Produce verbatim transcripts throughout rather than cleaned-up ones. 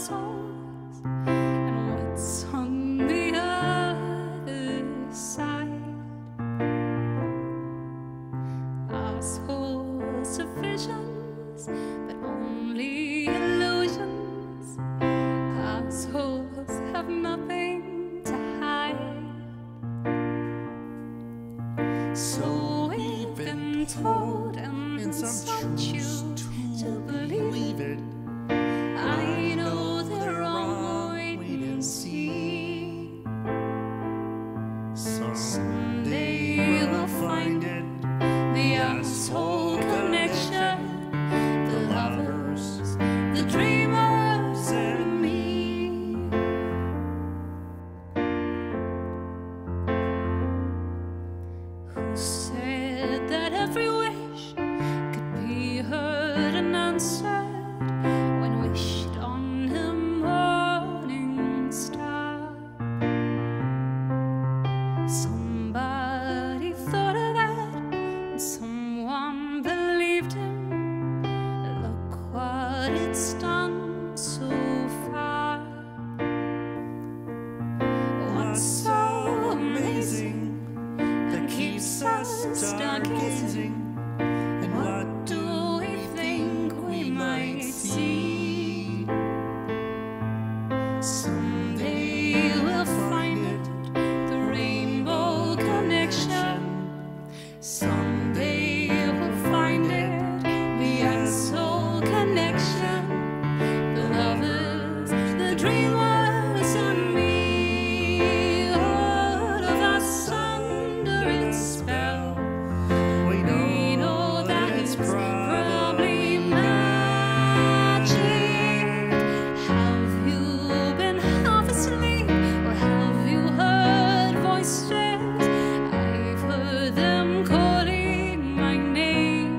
souls and what's on the other side. Our souls are visions, but only illusions. Our souls have nothing to hide. So we've been told, and, and some choose to believe it. I know they're wrong, wait and see. Someday we'll find it, the asshole connection, the lovers, the dreamers, and me. Who said that every wish could be heard and answered when wished on a morning star? Somebody thought of that, and someone believed him. Look what it's done so far. What's so amazing that keeps us stargazing? And what do we think we might see? Someday we'll find it, the rainbow connection. Someday we'll find it, the asshole connection, the lovers, the dreamers, and me. All of us under its spell. We know that it's probably magic. Have you been half asleep, or have you heard voices? I've heard them calling my name.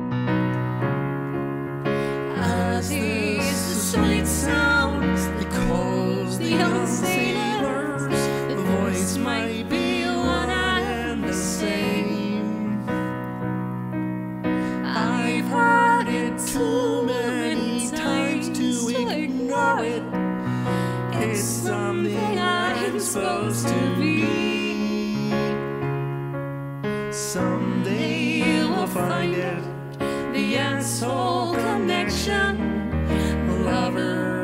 Are these the sweet sounds that calls the unsailors? The voice might be one and the same. I've heard it too many times to ignore it. It's something I'm supposed to be. Someday we'll find it, the asshole connection, the lover,